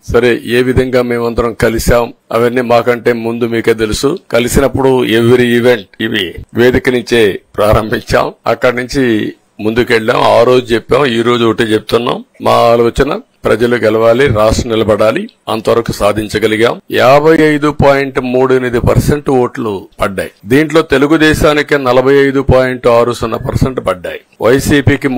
సరే ఏ విధంగా మేమందరం కలిసాం అవన్నీ మాకంటే ముందు మీకే తెలుసు. కలిసినప్పుడు ఎవ్రీ ఈవెంట్ ఇవి వేదిక నుంచే ప్రారంభించాం. అక్కడి నుంచి ముందుకెళ్లాం. ఆ రోజు చెప్పాం, ఈ రోజు ఒకటి చెప్తున్నాం. మా ఆలోచన ప్రజలు గెలవాలి, రాష్ట్రం నిలబడాలి. అంతవరకు సాధించగలిగాం. 55.38% ఓట్లు పడ్డాయి. దీంట్లో తెలుగుదేశానికి 45.60% పడ్డాయి. వైసీపీకి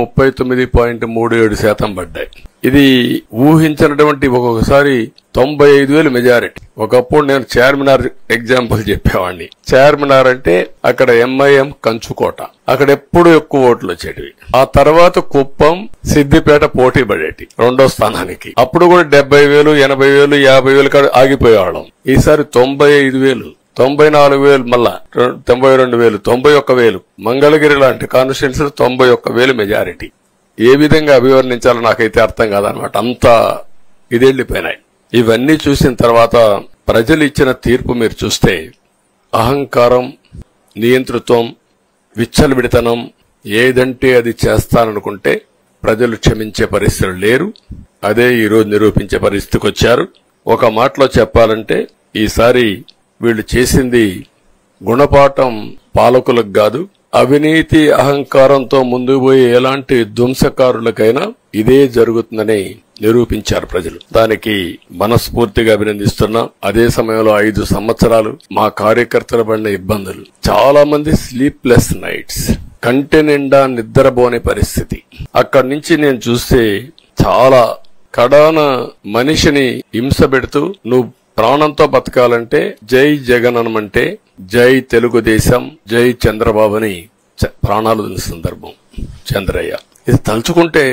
39.37% పడ్డాయి. ఇది ఊహించినటువంటి ఒక్కొక్కసారి 95,000 మెజారిటీ. ఒకప్పుడు నేను చార్మినార్ ఎగ్జాంపుల్ చెప్పేవాడిని. చార్మినార్ అంటే అక్కడ ఎంఐఎం కంచుకోట, అక్కడ ఎప్పుడు ఎక్కువ ఓట్లు వచ్చేటివి. ఆ తర్వాత కుప్పం, సిద్దిపేట పోటీ పడేటి రెండో స్థానానికి. అప్పుడు కూడా 70,000, 80,000, 50,000 ఆగిపోయేవాళ్ళం. ఈసారి 95,000, 94,000, మళ్ళా 92,000, 91,000. మంగళగిరి లాంటి కాన్స్టిట్యున్సీ 91,000 మెజారిటీ. ఏ విధంగా అభివర్ణించాలో నాకైతే అర్థం కాదనమాట. అంతా ఇదెళ్లిపోయినాయి. ఇవన్నీ చూసిన తర్వాత ప్రజలు ఇచ్చిన తీర్పు మీరు చూస్తే అహంకారం, నియంతృత్వం, విచ్చలవిడితనం, ఏదంటే అది చేస్తాననుకుంటే ప్రజలు క్షమించే పరిస్థితులు లేరు. అదే ఈరోజు నిరూపించే పరిస్థితికి వచ్చారు. ఒక మాటలో చెప్పాలంటే ఈసారి వీళ్లు చేసింది గుణపాఠం పాలకులకు కాదు, అవినీతి అహంకారంతో ముందుకు పోయి ఎలాంటి ధ్వంసకారులకైనా ఇదే జరుగుతుందని నిరూపించారు ప్రజలు. దానికి మనస్ఫూర్తిగా అభినందిస్తున్నా. అదే సమయంలో 5 సంవత్సరాలు మా కార్యకర్తలు పడిన ఇబ్బందులు, చాలా మంది స్లీప్లెస్ నైట్స్, కంటి నిండా నిద్రపోని పరిస్థితి. అక్కడి నుంచి నేను చూస్తే చాలా కడాన మనిషిని హింస పెడుతూ నువ్వు ప్రాణంతో బతకాలంటే జై జగన్ అనమంటే జై తెలుగుదేశం, జై చంద్రబాబు అని ప్రాణాలు వదిలిన సందర్భం చంద్రయ్య. ఇది తలుచుకుంటే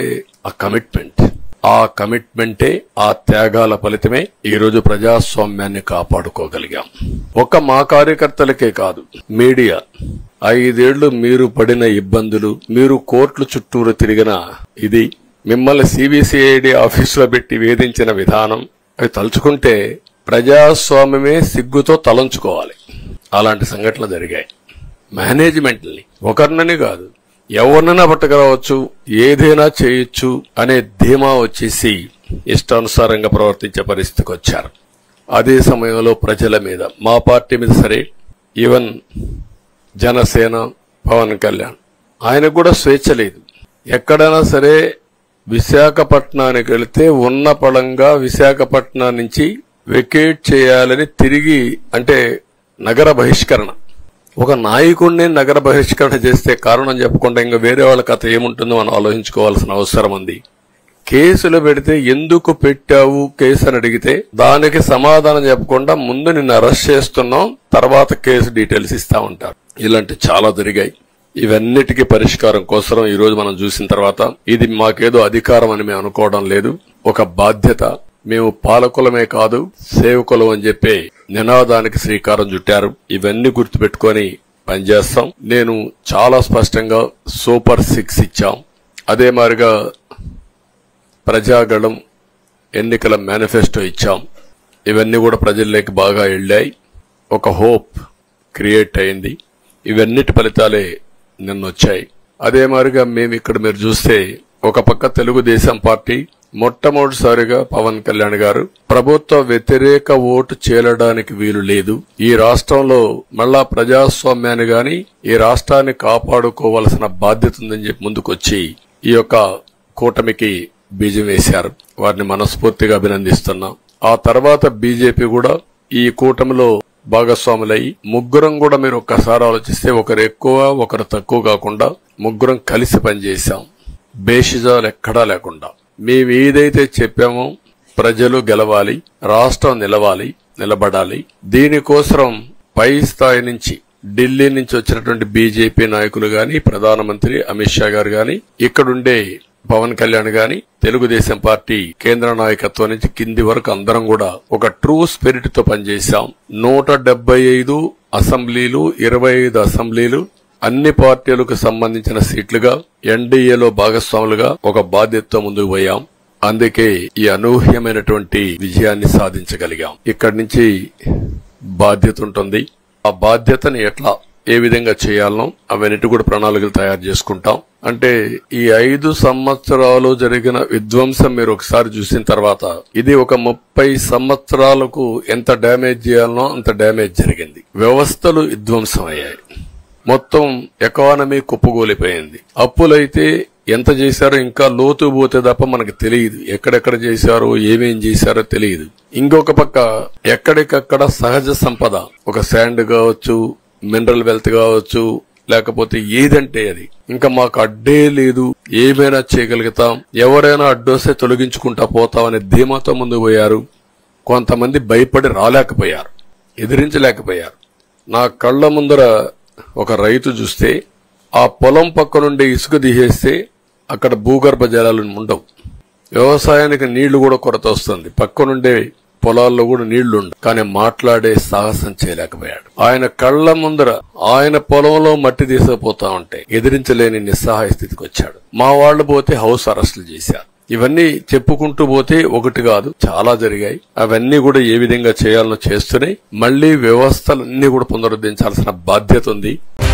ఆ కమిట్మెంటే, ఆ త్యాగాల ఫలితమే ఈరోజు ప్రజాస్వామ్యాన్ని కాపాడుకోగలిగాం. ఒక మా కార్యకర్తలకే కాదు, మీడియా 5 ఏళ్లు మీరు పడిన ఇబ్బందులు, మీరు కోర్టుల చుట్టూరు తిరిగిన ఇది, మిమ్మల్ని సిబిసిఐడి ఆఫీసులో పెట్టి వేధించిన విధానం, అవి తలుచుకుంటే ప్రజాస్వామ్యమే సిగ్గుతో తలంచుకోవాలి. అలాంటి సంఘటనలు జరిగాయి. మేనేజ్మెంట్ని ఒకరినని కాదు, ఎవరినైనా పట్టుకురావచ్చు, ఏదైనా చేయొచ్చు అనే ధీమా వచ్చేసి ఇష్టానుసారంగా ప్రవర్తించే పరిస్థితికి వచ్చారు. అదే సమయంలో ప్రజల మీద, మా పార్టీ మీద సరే, ఈవెన్ జనసేన, పవన్ కళ్యాణ్, ఆయనకు కూడా స్వేచ్ఛ లేదు. ఎక్కడైనా సరే విశాఖపట్నానికి వెళితే ఉన్న పళంగా విశాఖపట్నం నుంచి వెకేట్ చేయాలని తిరిగి, అంటే నగర బహిష్కరణ. ఒక నాయకుడిని నగర బహిష్కరణ చేస్తే కారణం చెప్పకుండా ఇంకా వేరే వాళ్ళ కథ ఏముంటుందో మనం ఆలోచించుకోవాల్సిన అవసరం ఉంది. కేసులు పెడితే ఎందుకు పెట్టావు కేసు అని అడిగితే దానికి సమాధానం చెప్పకుండా ముందు నిన్ను అరెస్ట్ చేస్తున్నాం, తర్వాత కేసు డీటెయిల్స్ ఇస్తా ఉంటారు. ఇలాంటి చాలా జరిగాయి. ఇవన్నిటికీ పరిష్కారం కోసం ఈ రోజు మనం చూసిన తర్వాత ఇది మాకేదో అధికారం అని మేము అనుకోవడం లేదు, ఒక బాధ్యత. మేము పాలకులమే కాదు సేవకులం అని చెప్పే నినాదానికి శ్రీకారం చుట్టారు. ఇవన్నీ గుర్తుపెట్టుకుని పనిచేస్తాం. నేను చాలా స్పష్టంగా సూపర్ 6 ఇచ్చాం. అదే మాదిరిగా ప్రజాగళం ఎన్నికల మేనిఫెస్టో ఇచ్చాం. ఇవన్నీ కూడా ప్రజల్లోకి బాగా వెళ్ళాయి. ఒక హోప్ క్రియేట్ అయింది. ఇవన్నిటి ఫలితాలే నిన్నొచ్చాయి. అదే మాదిరిగా మేము ఇక్కడ మీరు చూస్తే ఒక పక్క తెలుగుదేశం పార్టీ మొట్టమొదటిసారిగా పవన్ కళ్యాణ్ గారు ప్రభుత్వ వ్యతిరేక ఓటు చేరడానికి వీలు లేదు, ఈ రాష్ట్రంలో మళ్ళా ప్రజాస్వామ్యాన్ని గాని ఈ రాష్ట్రాన్ని కాపాడుకోవాల్సిన బాధ్యత ఉందని చెప్పి ముందుకొచ్చి ఈ యొక్క కూటమికి బీజం వేశారు. వారిని మనస్ఫూర్తిగా అభినందిస్తున్నాం. ఆ తర్వాత బీజేపీ కూడా ఈ కూటమిలో భాగస్వాములై ముగ్గురం కూడా మీరు ఒక్కసారి ఆలోచిస్తే ఒకరు ఎక్కువ ఒకరు తక్కువ కాకుండా ముగ్గురం కలిసి పనిచేశాం. బేషిజాలు ఎక్కడా లేకుండా మేము ఏదైతే చెప్పామో ప్రజలు గెలవాలి, రాష్ట్రం నిలబడాలి. దీనికోసం పై స్థాయి నుంచి ఢిల్లీ నుంచి వచ్చినటువంటి బీజేపీ నాయకులు గాని, ప్రధానమంత్రి అమిత్ షా గారు గాని, ఇక్కడుండే పవన్ కళ్యాణ్ గాని, తెలుగుదేశం పార్టీ కేంద్ర నాయకత్వం నుంచి కింది వరకు అందరం కూడా ఒక ట్రూ స్పిరిట్ తో పనిచేశాం. 175 అసెంబ్లీలు, 25 అసెంబ్లీలు, అన్ని పార్టీలకు సంబంధించిన సీట్లుగా ఎన్డీఏలో భాగస్వాములుగా ఒక బాధ్యతతో ముందుకు పోయాం. అందుకే ఈ అనూహ్యమైనటువంటి విజయాన్ని సాధించగలిగాం. ఇక్కడి నుంచి బాధ్యత ఉంటుంది. ఆ బాధ్యతని ఏ విధంగా చేయాలనో అవన్నిటి కూడా ప్రణాళికలు తయారు చేసుకుంటాం. అంటే ఈ 5 సంవత్సరాలు జరిగిన విధ్వంసం మీరు ఒకసారి చూసిన తర్వాత ఇది ఒక 30 సంవత్సరాలకు ఎంత డ్యామేజ్ చేయాలనో అంత డ్యామేజ్ జరిగింది. వ్యవస్థలు విధ్వంసం అయ్యాయి. మొత్తం ఎకానమీ కుప్పగూలిపోయింది. అప్పులైతే ఎంత చేశారో ఇంకా లోతు పోతే తప్ప మనకు తెలియదు. ఎక్కడెక్కడ చేశారో ఏమేం చేశారో తెలియదు. ఇంకొక పక్క ఎక్కడికక్కడ సహజ సంపద, ఒక శాండ్ కావచ్చు, మినరల్ వెల్త్ కావచ్చు, లేకపోతే ఏదంటే అది, ఇంకా మాకు అడ్డే లేదు, ఏమైనా చేయగలుగుతాం, ఎవరైనా అడ్డొస్తే తొలగించుకుంటా పోతామనే ధీమాతో ముందు పోయారు. కొంతమంది భయపడి రాలేకపోయారు, ఎదిరించలేకపోయారు. నా కళ్ల ముందర ఒక రైతు చూస్తే ఆ పొలం పక్క నుండి ఇసుక తీసేస్తే అక్కడ భూగర్భ జలాలు ఉండవు. వ్యవసాయానికి నీళ్లు కూడా కొరత వస్తుంది. పక్క నుండే పొలాల్లో కూడా నీళ్లుండవు. కానీ మాట్లాడే సాహసం చేయలేకపోయాడు. ఆయన కళ్ల ముందర ఆయన పొలంలో మట్టి తీసుకుపోతా ఉంటే ఎదిరించలేని నిస్సహాయ స్థితికి వచ్చాడు. మా వాళ్లు పోతే హౌస్ అరెస్టులు చేశారు. ఇవన్నీ చెప్పుకుంటూ పోతే ఒకటి కాదు, చాలా జరిగాయి. అవన్నీ కూడా ఏ విధంగా చేయాలనో చేస్తూనే మళ్లీ వ్యవస్థలన్నీ కూడా పునరుద్ధరించాల్సిన బాధ్యత ఉంది.